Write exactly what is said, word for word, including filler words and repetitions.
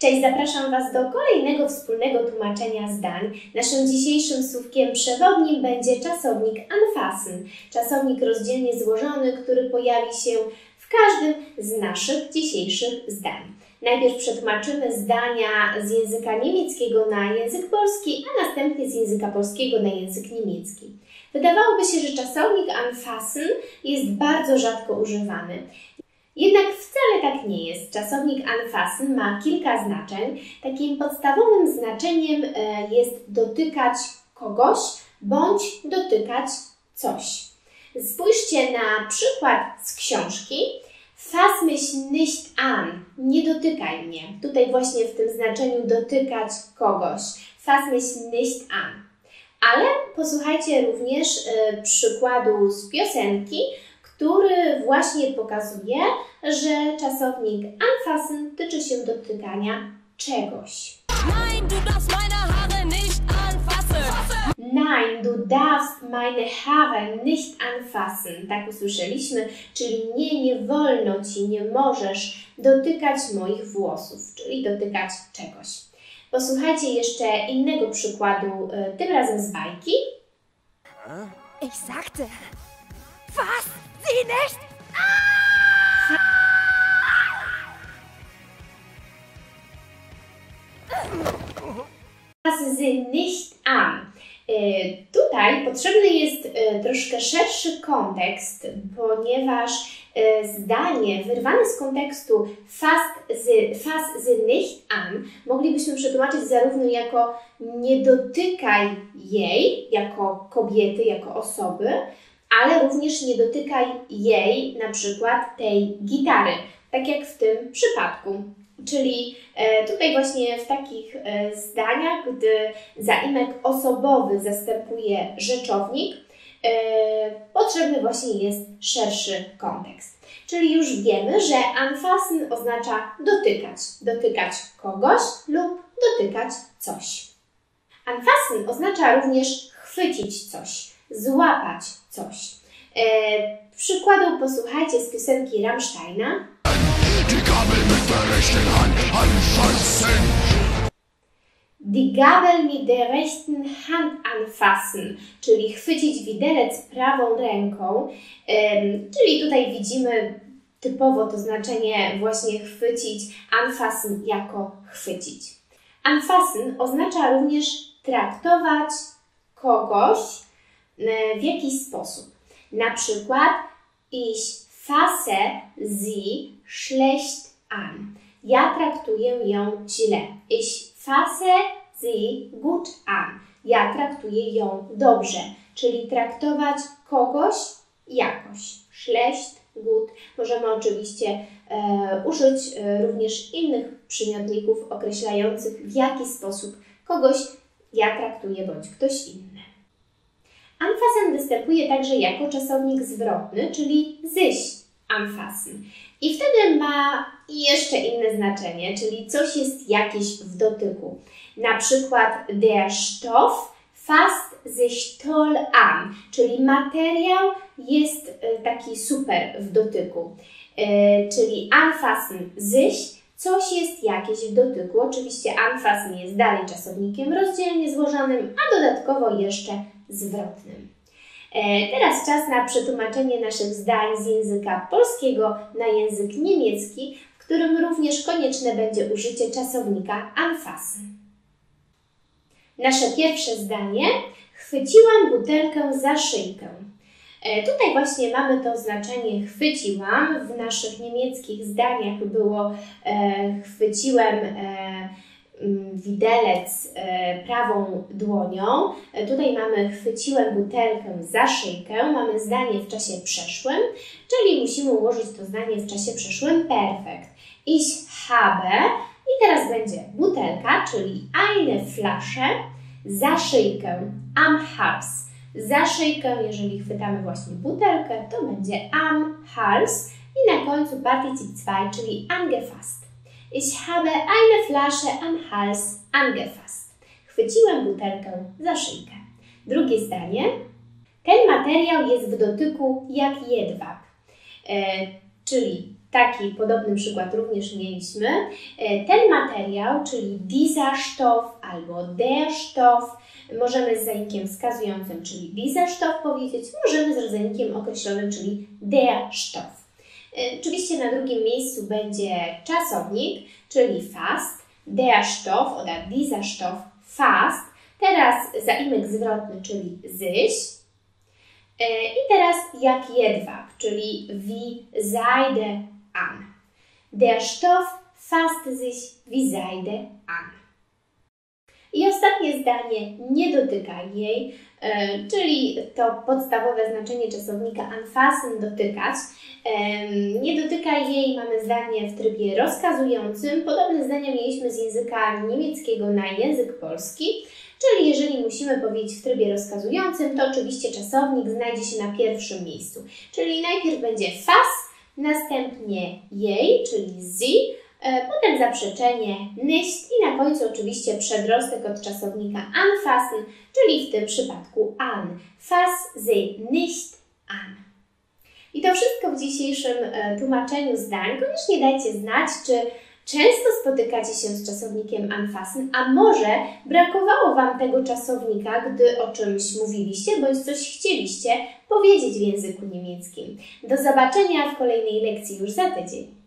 Cześć, zapraszam Was do kolejnego wspólnego tłumaczenia zdań. Naszym dzisiejszym słówkiem przewodnim będzie czasownik anfassen, czasownik rozdzielnie złożony, który pojawi się w każdym z naszych dzisiejszych zdań. Najpierw przetłumaczymy zdania z języka niemieckiego na język polski, a następnie z języka polskiego na język niemiecki. Wydawałoby się, że czasownik anfassen jest bardzo rzadko używany. Jednak wcale tak nie jest. Czasownik anfassen ma kilka znaczeń. Takim podstawowym znaczeniem jest dotykać kogoś bądź dotykać coś. Spójrzcie na przykład z książki. Fass mich nicht an. Nie dotykaj mnie. Tutaj właśnie w tym znaczeniu dotykać kogoś. Fass mich nicht an. Ale posłuchajcie również y, przykładu z piosenki, który właśnie pokazuje, że czasownik anfassen tyczy się dotykania czegoś. Nein, du darfst meine Haare nicht anfassen. Nein, du darfst meine Haare nicht anfassen. Tak usłyszeliśmy, czyli nie, nie wolno Ci, nie możesz dotykać moich włosów, czyli dotykać czegoś. Posłuchajcie jeszcze innego przykładu, tym razem z bajki. Ich sagte, fass sie nicht Fass sie nicht an. Tutaj potrzebny jest troszkę szerszy kontekst, ponieważ zdanie wyrwane z kontekstu fass sie, fass sie nicht an moglibyśmy przetłumaczyć zarówno jako nie dotykaj jej, jako kobiety, jako osoby, ale również nie dotykaj jej, na przykład tej gitary, tak jak w tym przypadku. Czyli e, tutaj właśnie w takich e, zdaniach, gdy zaimek osobowy zastępuje rzeczownik, e, potrzebny właśnie jest szerszy kontekst. Czyli już wiemy, że anfassen oznacza dotykać, dotykać kogoś lub dotykać coś. Anfassen oznacza również chwycić coś, złapać coś. E, przykładu posłuchajcie z piosenki Rammsteina. Die Gabel mit der rechten Hand anfassen. Die Gabel mit der rechten Hand anfassen, czyli chwycić widelec prawą ręką. Um, czyli tutaj widzimy typowo to znaczenie właśnie chwycić, anfassen jako chwycić. Anfassen oznacza również traktować kogoś w jakiś sposób. Na przykład ich fasse sie schlecht an. Ja traktuję ją źle. Ich fasse sie gut an. Ja traktuję ją dobrze. Czyli traktować kogoś jakoś. Schlecht, gut. Możemy oczywiście e, użyć e, również innych przymiotników określających, w jaki sposób kogoś ja traktuję bądź ktoś inny. Anfassen występuje także jako czasownik zwrotny, czyli sich anfassen. I wtedy ma jeszcze inne znaczenie, czyli coś jest jakieś w dotyku. Na przykład der Stoff fasst sich toll an, czyli materiał jest taki super w dotyku. Czyli anfassen sich, coś jest jakieś w dotyku. Oczywiście anfassen jest dalej czasownikiem rozdzielnie złożonym, a dodatkowo jeszcze zwrotnym. Teraz czas na przetłumaczenie naszych zdań z języka polskiego na język niemiecki, w którym również konieczne będzie użycie czasownika anfassen. Nasze pierwsze zdanie. Chwyciłam butelkę za szyjkę. Tutaj właśnie mamy to znaczenie chwyciłam. W naszych niemieckich zdaniach było e, chwyciłem e, widelec e, prawą dłonią. E, tutaj mamy chwyciłem butelkę za szyjkę. Mamy zdanie w czasie przeszłym, czyli musimy ułożyć to zdanie w czasie przeszłym perfekt. Ich habe i teraz będzie butelka, czyli eine Flasche, za szyjkę, am Hals. Za szyjkę, jeżeli chwytamy właśnie butelkę, to będzie am Hals i na końcu Partizip zwei, czyli angefasst. Ich habe eine Flasche am Hals angefasst. Chwyciłem butelkę za szyjkę. Drugie zdanie. Ten materiał jest w dotyku jak jedwab. E, czyli taki podobny przykład również mieliśmy. Ten materiał, czyli dieser Stoff albo der Stoff, możemy z zaimkiem wskazującym, czyli dieser Stoff powiedzieć, możemy z rodzajnikiem określonym, czyli der Stoff. Oczywiście na drugim miejscu będzie czasownik, czyli fast, der Stoff oder dieser Stoff fast. Teraz zaimek zwrotny, czyli sich. I teraz jak jedwab, czyli wie Seide an. Der Stoff fasst sich wie Seide an. I ostatnie zdanie, nie dotyka jej, czyli to podstawowe znaczenie czasownika anfassen, dotykać. Nie dotyka jej mamy zdanie w trybie rozkazującym. Podobne zdania mieliśmy z języka niemieckiego na język polski. Czyli jeżeli musimy powiedzieć w trybie rozkazującym, to oczywiście czasownik znajdzie się na pierwszym miejscu. Czyli najpierw będzie fass, następnie jej, czyli sie, potem zaprzeczenie nicht i na końcu oczywiście przedrostek od czasownika anfassen, czyli w tym przypadku an. Fass sie nicht an. I to wszystko w dzisiejszym tłumaczeniu zdań. Koniecznie dajcie znać, czy często spotykacie się z czasownikiem anfassen, a może brakowało Wam tego czasownika, gdy o czymś mówiliście, bądź coś chcieliście powiedzieć w języku niemieckim. Do zobaczenia w kolejnej lekcji już za tydzień.